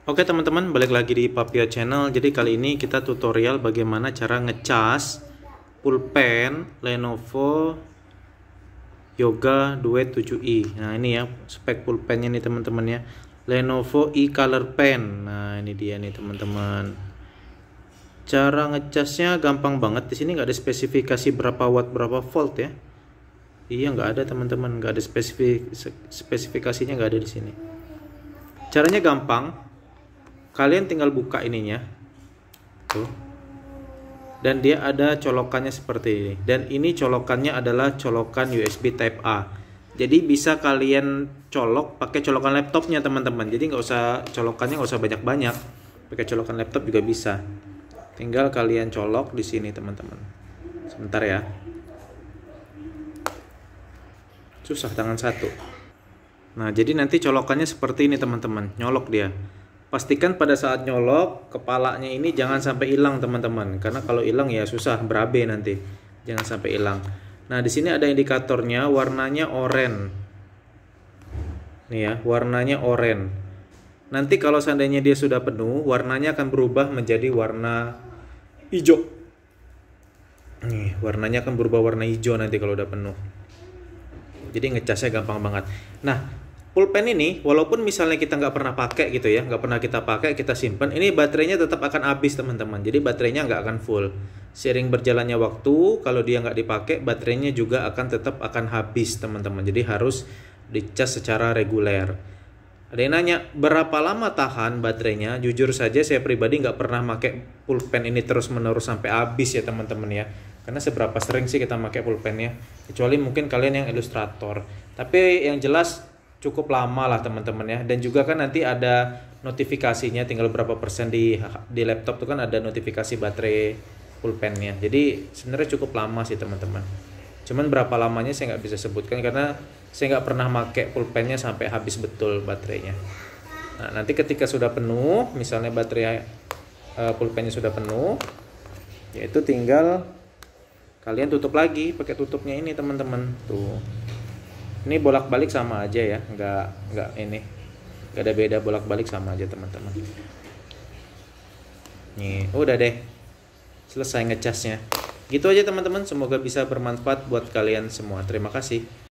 Oke teman-teman, balik lagi di Papio Channel. Jadi kali ini kita tutorial bagaimana cara ngecas pulpen Lenovo Yoga Duet 7i. Nah ini ya spek pulpennya nih teman-teman ya, Lenovo e-color pen. Nah ini dia nih teman-teman. Cara ngecasnya gampang banget. Di sini nggak ada spesifikasi berapa watt berapa volt ya. Iya nggak ada teman-teman, nggak ada spesifikasinya, nggak ada di sini. Caranya gampang. Kalian tinggal buka ininya tuh, dan dia ada colokannya seperti ini, dan ini colokannya adalah colokan USB Type A. Jadi bisa kalian colok pakai colokan laptopnya teman-teman. Jadi nggak usah colokannya, nggak usah banyak-banyak, pakai colokan laptop juga bisa. Tinggal kalian colok di sini teman-teman. Sebentar ya, susah tangan satu. Nah jadi nanti colokannya seperti ini teman-teman, nyolok dia. Pastikan pada saat nyolok kepalanya ini jangan sampai hilang teman-teman, karena kalau hilang ya susah, berabe nanti. Jangan sampai hilang. Nah di sini ada indikatornya, warnanya oranye. Nih ya, warnanya oranye. Nanti kalau seandainya dia sudah penuh, warnanya akan berubah menjadi warna hijau. Nih, warnanya akan berubah warna hijau nanti kalau udah penuh. Jadi ngecasnya gampang banget. Nah, pulpen ini walaupun misalnya kita nggak pernah pakai gitu ya, nggak pernah kita pakai, kita simpan, ini baterainya tetap akan habis teman-teman. Jadi baterainya nggak akan full. Seiring berjalannya waktu, kalau dia nggak dipakai, baterainya juga tetap akan habis teman-teman. Jadi harus dicas secara reguler. Ada yang nanya berapa lama tahan baterainya? Jujur saja saya pribadi nggak pernah pakai pulpen ini terus-menerus sampai habis ya teman-teman ya. Karena seberapa sering sih kita pakai pulpennya? Kecuali mungkin kalian yang ilustrator. Tapi yang jelas cukup lama lah teman-teman ya. Dan juga kan nanti ada notifikasinya, tinggal berapa persen di laptop tuh kan ada notifikasi baterai pulpennya. Jadi sebenarnya cukup lama sih teman-teman. Cuman berapa lamanya saya nggak bisa sebutkan karena saya nggak pernah pakai pulpennya sampai habis betul baterainya. Nah nanti ketika sudah penuh, misalnya baterai pulpennya sudah penuh, yaitu tinggal kalian tutup lagi pakai tutupnya ini teman-teman tuh. Ini bolak-balik sama aja ya, nggak ada beda, bolak-balik sama aja teman-teman. Nih, udah deh, selesai ngecasnya. Gitu aja teman-teman, semoga bisa bermanfaat buat kalian semua. Terima kasih.